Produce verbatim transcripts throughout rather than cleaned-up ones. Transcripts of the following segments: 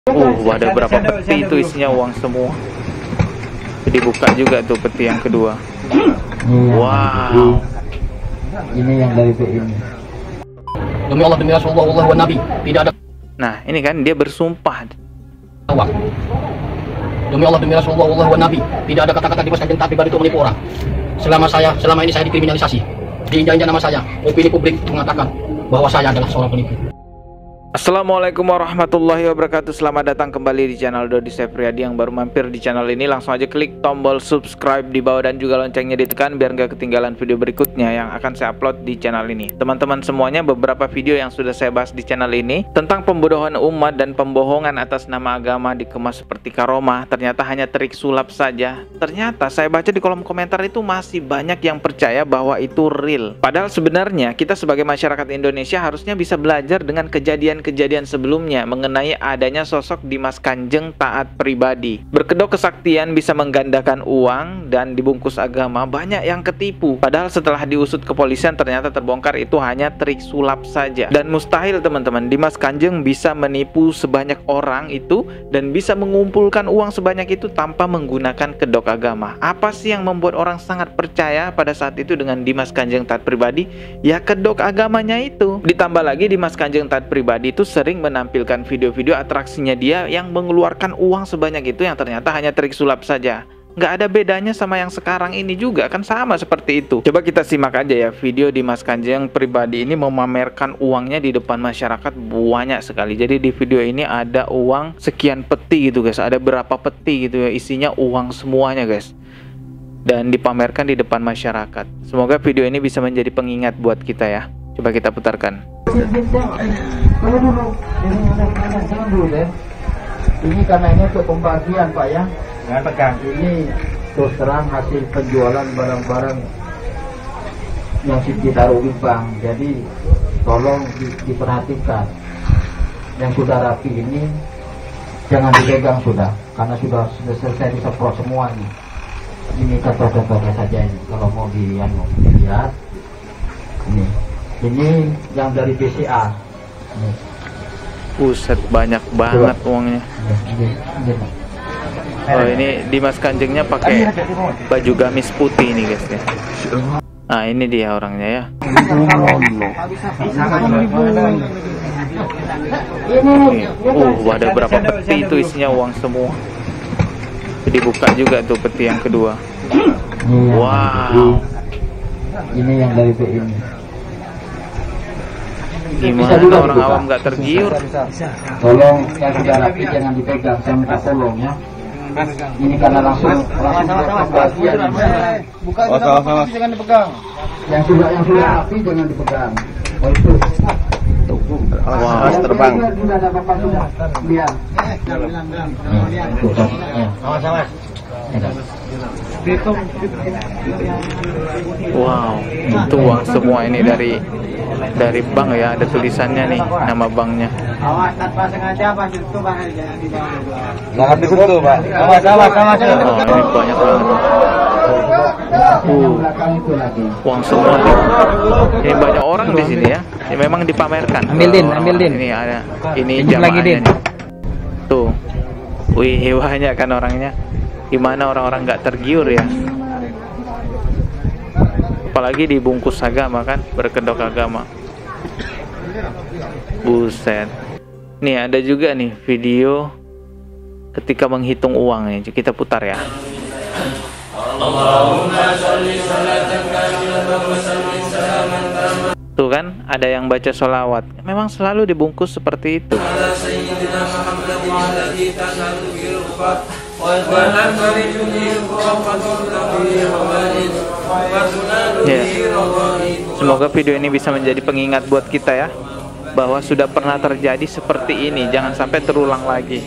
Uh, ada berapa peti itu isinya uang semua. Dibuka juga tuh peti yang kedua. Wow. Ini yang dari B ini. Demi Allah, demi Rasulullah, Allah wa Nabi, tidak ada. Nah, ini kan dia bersumpah. Demi Allah, demi Rasulullah, Allah wa Nabi, tidak ada kata-kata di Kanjeng Taat Pribadi itu menipu orang. Selama saya, selama ini saya dikriminalisasi, diinjak-injak nama saya. Opini publik mengatakan bahwa saya adalah seorang penipu. Assalamualaikum warahmatullahi wabarakatuh. Selamat datang kembali di channel Dodi Septriadi. Yang baru mampir di channel ini, langsung aja klik tombol subscribe di bawah dan juga loncengnya ditekan biar nggak ketinggalan video berikutnya yang akan saya upload di channel ini. Teman-teman semuanya, beberapa video yang sudah saya bahas di channel ini tentang pembodohan umat dan pembohongan atas nama agama dikemas seperti karomah, ternyata hanya trik sulap saja. Ternyata saya baca di kolom komentar itu masih banyak yang percaya bahwa itu real. Padahal sebenarnya kita sebagai masyarakat Indonesia harusnya bisa belajar dengan kejadian kejadian sebelumnya mengenai adanya sosok Dimas Kanjeng Taat Pribadi. Berkedok kesaktian bisa menggandakan uang dan dibungkus agama, banyak yang ketipu. Padahal setelah diusut kepolisian ternyata terbongkar itu hanya trik sulap saja. Dan mustahil teman-teman, Dimas Kanjeng bisa menipu sebanyak orang itu dan bisa mengumpulkan uang sebanyak itu tanpa menggunakan kedok agama. Apa sih yang membuat orang sangat percaya pada saat itu dengan Dimas Kanjeng Taat Pribadi? Ya kedok agamanya itu. Ditambah lagi Dimas Kanjeng Taat Pribadi itu sering menampilkan video-video atraksinya dia yang mengeluarkan uang sebanyak itu yang ternyata hanya trik sulap saja. Nggak ada bedanya sama yang sekarang ini juga, kan sama seperti itu. Coba kita simak aja ya video Dimas Kanjeng Pribadi ini memamerkan uangnya di depan masyarakat banyak sekali. Jadi di video ini ada uang sekian peti gitu guys, ada berapa peti gitu ya, isinya uang semuanya guys, dan dipamerkan di depan masyarakat. Semoga video ini bisa menjadi pengingat buat kita ya. Coba kita putarkan. Tunggu dulu, jangan dulu deh. Ini karena ini untuk pembagian Pak ya. Jangan pegang. Ini terus terang hasil penjualan barang-barang yang ditaruh di bank. Jadi tolong di, diperhatikan. Yang sudah rapi ini jangan dipegang sudah, karena sudah, sudah selesai disemprot semua ini. Ini contoh-contohnya saja ini. Kalau mau dilihat, ini. Ini yang dari B C A. Buset, banyak banget uangnya. Oh, ini Dimas Kanjengnya pakai baju gamis putih ini guys ya. Nah ini dia orangnya ya. Uh, ada berapa peti itu isinya uang semua. Dibuka juga tuh peti yang kedua. Wow. Ini yang dari B ini. Gimana orang awam nggak tergiur? Tolong yang sudah rapi jangan dipegang, saya minta tolong ya. Ini karena langsung langsung pembagian. Bukan sama-sama jangan dipegang. Yang sudah yang sudah rapi jangan dipegang. Oh itu. Wah, terbang. Sudah ada bapak sudah. Lihat. Sama-sama. Wow, itu uang semua ini dari dari bank ya, ada tulisannya nih nama banknya. Awas tanpa sengaja Pak, itu Pak jangan dibawa. Jangan disentuh Pak. Sama-sama, sama-sama. Oh, ini banyak banget. Uh, uang semua nih. Ini banyak orang di sini ya. Ini memang dipamerkan. Ambil din, ambil din. Ini ada, ini Pinjam lagi, jamaahnya Din. nih. Tuh, wih banyak kan orangnya. Gimana orang-orang nggak tergiur ya? Apalagi dibungkus agama kan, berkedok agama. Buset. Nih ada juga nih video ketika menghitung uang nih, kita putar ya. Tuh kan ada yang baca sholawat. Memang selalu dibungkus seperti itu. Ya. Semoga video ini bisa menjadi pengingat buat kita ya, bahwa sudah pernah terjadi seperti ini, jangan sampai terulang lagi.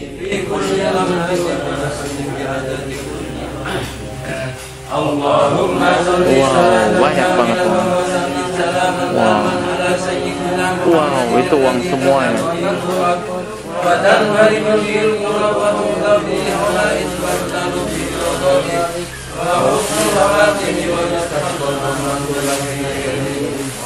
Wow, banyak banget uang. Wow, wow, itu uang semua ya.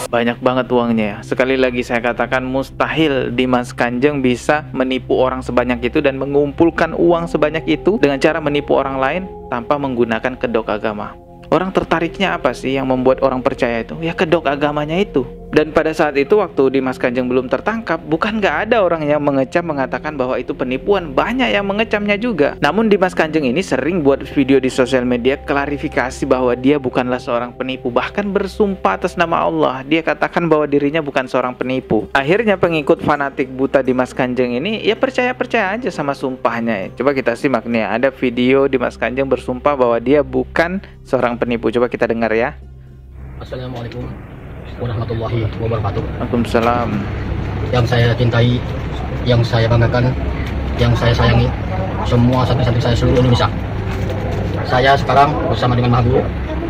banyak banget uangnya ya. Sekali lagi saya katakan mustahil Dimas Kanjeng bisa menipu orang sebanyak itu dan mengumpulkan uang sebanyak itu dengan cara menipu orang lain tanpa menggunakan kedok agama. Orang tertariknya apa sih yang membuat orang percaya itu? Ya kedok agamanya itu. Dan pada saat itu waktu Dimas Kanjeng belum tertangkap, bukan nggak ada orang yang mengecam mengatakan bahwa itu penipuan. Banyak yang mengecamnya juga. Namun Dimas Kanjeng ini sering buat video di sosial media klarifikasi bahwa dia bukanlah seorang penipu. Bahkan bersumpah atas nama Allah. Dia katakan bahwa dirinya bukan seorang penipu. Akhirnya pengikut fanatik buta Dimas Kanjeng ini ya percaya-percaya aja sama sumpahnya. Coba kita simak nih ya. Ada video Dimas Kanjeng bersumpah bahwa dia bukan seorang penipu. Coba kita dengar ya. Assalamualaikum warahmatullahi wabarakatuh. Waalaikumsalam. Yang saya cintai, yang saya banggakan, yang saya sayangi, semua santri-santri saya seluruh Indonesia. Saya sekarang bersama dengan Maha Guru.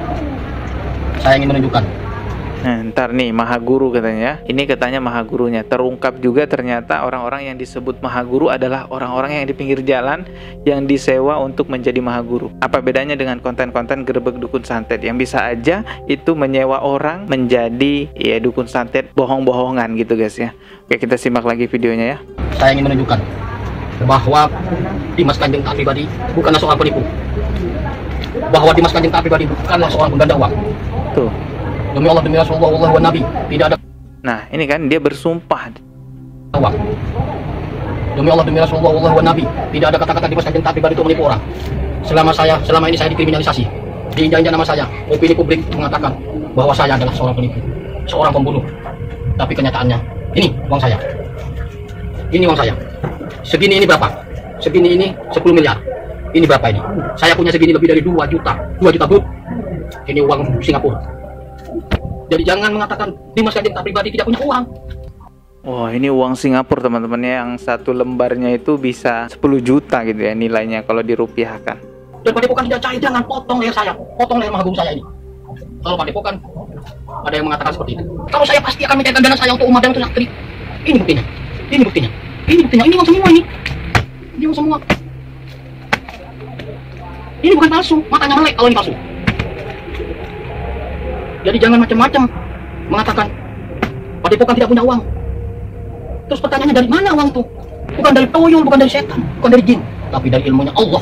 Saya ingin menunjukkan. Nah, ntar nih Maha Guru katanya. Ini katanya Maha Gurunya. Terungkap juga ternyata orang-orang yang disebut Maha Guru adalah orang-orang yang di pinggir jalan yang disewa untuk menjadi Maha Guru. Apa bedanya dengan konten-konten gerebek dukun santet yang bisa aja itu menyewa orang menjadi ya dukun santet bohong-bohongan gitu guys ya. Oke, kita simak lagi videonya ya. Saya ingin menunjukkan bahwa Dimas Kanjeng taat pribadi bukanlah seorang penipu. Bahwa Dimas Kanjeng taat pribadi bukanlah seorang pengganda uang. Tuh. Demi Allah, demi Rasulullah, Allah wa Nabi, tidak ada. Nah, ini kan dia bersumpah. Uang. Demi Allah, demi Rasulullah, Allah wa Nabi, tidak ada kata-kata Dimas Kanjeng taat pribadi itu menipu orang. Selama saya, selama ini saya dikriminalisasi, diinjak-injak nama saya, opini publik mengatakan bahwa saya adalah seorang penipu, seorang pembunuh. Tapi kenyataannya, ini uang saya. Ini uang saya. Segini ini berapa? Segini ini sepuluh miliar. Ini berapa ini? Saya punya segini lebih dari dua juta. dua juta brut. Ini uang Singapura. Jadi jangan mengatakan Dimas Kanjeng taat pribadi tidak punya uang. Wah, ini uang Singapura teman-teman ya, yang satu lembarnya itu bisa sepuluh juta gitu ya nilainya kalau dirupiahkan. Dan padepokan tidak cair, jangan potong leher saya, potong leher Maha Guru saya ini. Kalau padepokan ada yang mengatakan seperti itu. Kalau saya pasti akan mencairkan dana saya untuk umat dan untuk santri. Ini buktinya, ini buktinya, ini buktinya, ini uang semua ini, ini uang semua. Ini bukan palsu, matanya melek kalau ini palsu. Jadi jangan macam-macam mengatakan padepokan tidak punya uang. Terus pertanyaannya dari mana uang itu? Bukan dari toyol, bukan dari setan, bukan dari jin, tapi dari ilmunya Allah.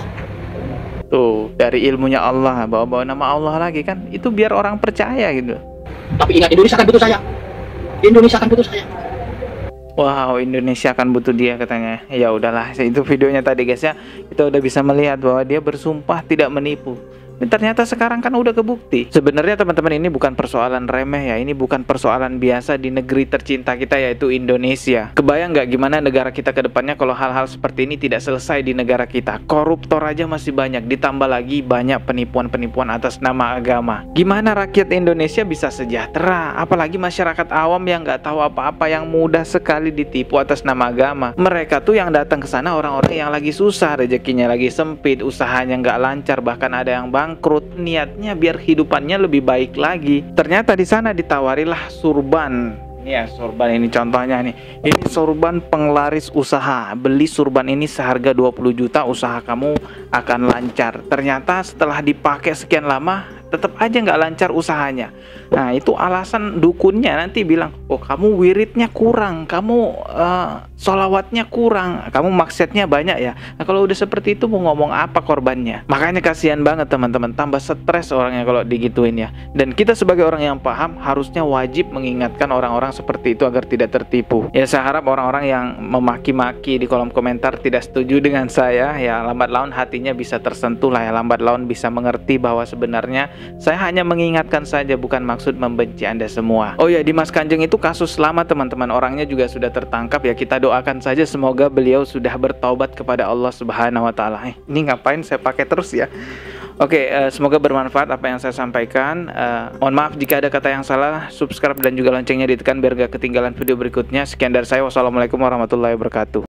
Tuh, dari ilmunya Allah, bawa-bawa nama Allah lagi kan. Itu biar orang percaya gitu. Tapi ingat, Indonesia akan butuh saya. Indonesia akan butuh saya. Wow, Indonesia akan butuh dia katanya. Ya udahlah, itu videonya tadi guys ya. Kita udah bisa melihat bahwa dia bersumpah tidak menipu. Dan ternyata sekarang kan udah kebukti. Sebenarnya teman-teman ini bukan persoalan remeh ya. Ini bukan persoalan biasa di negeri tercinta kita yaitu Indonesia. Kebayang nggak gimana negara kita ke depannya kalau hal-hal seperti ini tidak selesai di negara kita. Koruptor aja masih banyak. Ditambah lagi banyak penipuan-penipuan atas nama agama. Gimana rakyat Indonesia bisa sejahtera? Apalagi masyarakat awam yang nggak tahu apa-apa, yang mudah sekali ditipu atas nama agama. Mereka tuh yang datang ke sana orang-orang yang lagi susah, rezekinya lagi sempit, usahanya nggak lancar, bahkan ada yang bangkrut. bangkrut, niatnya biar hidupannya lebih baik lagi. Ternyata di sana ditawarilah surban. Ya, surban ini contohnya nih. Ini surban penglaris usaha. Beli surban ini seharga dua puluh juta, usaha kamu akan lancar. Ternyata setelah dipakai sekian lama, tetap aja nggak lancar usahanya. Nah, itu alasan dukunnya nanti bilang, oh kamu wiridnya kurang, kamu uh, sholawatnya kurang, kamu maksiatnya banyak ya. Nah, kalau udah seperti itu mau ngomong apa korbannya? Makanya kasihan banget teman-teman, tambah stres orangnya kalau digituin ya. Dan kita sebagai orang yang paham harusnya wajib mengingatkan orang-orang seperti itu agar tidak tertipu. Ya, saya harap orang-orang yang memaki-maki di kolom komentar tidak setuju dengan saya, ya lambat laun hatinya bisa tersentuh lah ya, lambat laun bisa mengerti bahwa sebenarnya saya hanya mengingatkan saja, bukan maksud membenci Anda semua. Oh ya, Dimas Kanjeng itu kasus lama teman-teman, orangnya juga sudah tertangkap ya. Kita doakan saja semoga beliau sudah bertaubat kepada Allah Subhanahu wa taala. Eh, ini ngapain saya pakai terus ya? Oke, uh, semoga bermanfaat apa yang saya sampaikan. Uh, mohon maaf jika ada kata yang salah. Subscribe dan juga loncengnya ditekan biar gak ketinggalan video berikutnya. Sekian dari saya. Wassalamualaikum warahmatullahi wabarakatuh.